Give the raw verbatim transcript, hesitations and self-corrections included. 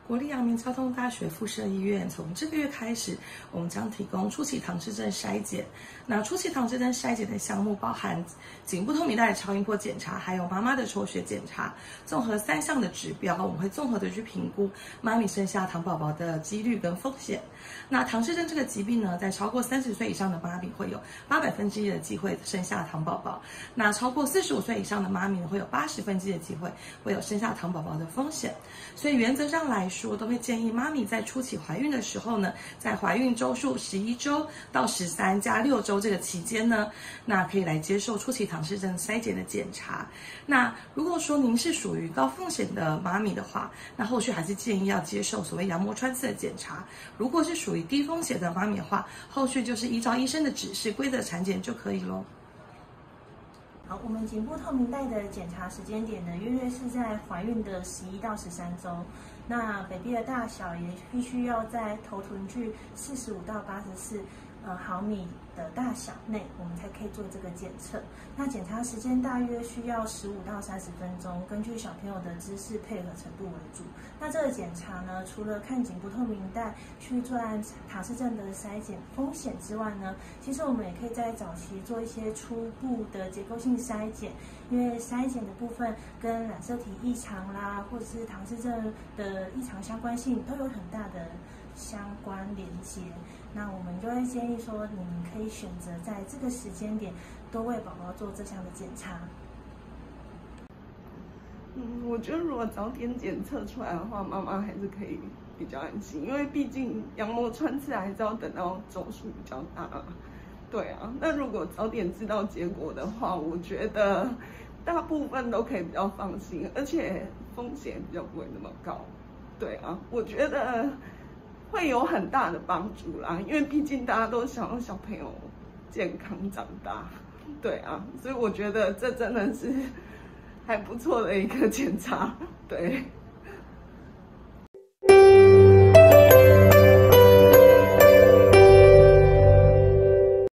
国立阳明交通大学附设医院从这个月开始，我们将提供初期唐氏症筛检。那初期唐氏症筛检的项目包含颈部透明带的超音波检查，还有妈妈的抽血检查，综合三项的指标，我们会综合的去评估妈咪生下唐宝宝的几率跟风险。那唐氏症这个疾病呢，在超过三十岁以上的妈咪会有八百分之一的机会生下唐宝宝，那超过四十五岁以上的妈咪会有八十分之一的机会会有生下唐宝宝的风险。所以原则上来说，都会建议妈咪在初期怀孕的时候呢，在怀孕周数十一周到十三加六周这个期间呢，那可以来接受初期唐氏症筛检的检查。那如果说您是属于高风险的妈咪的话，那后续还是建议要接受所谓羊膜穿刺的检查。如果是属于低风险的妈咪的话，后续就是依照医生的指示规则产检就可以咯。 好，我们颈部透明带的检查时间点呢，约略是在怀孕的十一到十三周。那 baby 的大小也必须要在头臀距四十五到八十四呃毫米的大小内，我们才可以做这个检测。那检查时间大约需要十五到三十分钟，根据小朋友的姿势配合程度为主。那这个检查呢，除了看颈部透明带去做按唐氏症的筛检风险之外呢，其实我们也可以在早期做一些初步的结构性筛检，因为筛检的部分跟染色体异常啦，或者是唐氏症的异常相关性都有很大的相关连接。那我们就会建议说，你们可以选择在这个时间点多为宝宝做这项的检查。 嗯，我觉得如果早点检测出来的话，妈妈还是可以比较安心，因为毕竟羊膜穿刺还是要等到周数比较大。对啊，那如果早点知道结果的话，我觉得大部分都可以比较放心，而且风险比较不会那么高。对啊，我觉得会有很大的帮助啦，因为毕竟大家都想要小朋友健康长大。对啊，所以我觉得这真的是还不错的一个检查。对。